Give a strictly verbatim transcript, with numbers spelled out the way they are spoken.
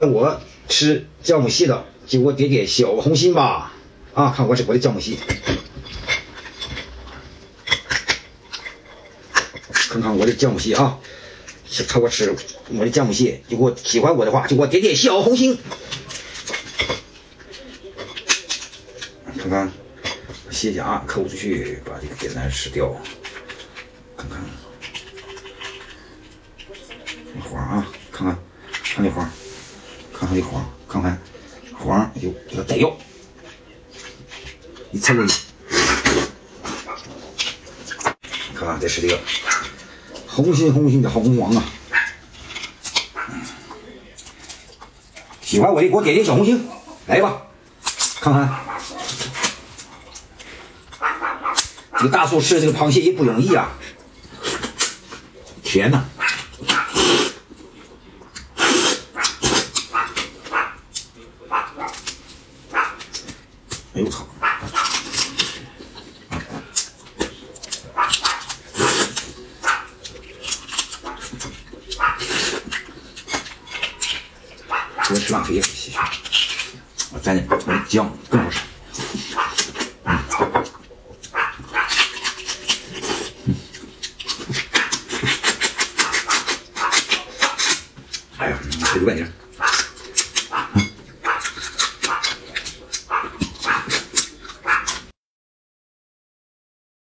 我吃酵母蟹的，就给我点点小红心吧！啊，看我吃我的酵母蟹，看看我的酵母蟹啊！看我吃我的酵母蟹，就给我喜欢我的话，就给我点点小红心。看看蟹夹抠出去，把这个扁担吃掉。看看那黄啊，看看看那黄。 看看这黄，看看黄就给它逮掉，一刺儿。看看再吃这个红心红心的红黄啊！喜欢我的给我点点小红心，来吧，看看这个大叔吃这个螃蟹也不容易啊，甜呐、啊。 哎呦我操！别吃浪费了，谢谢。我蘸点我的酱更好吃。嗯。嗯。哎呀，吃五百斤。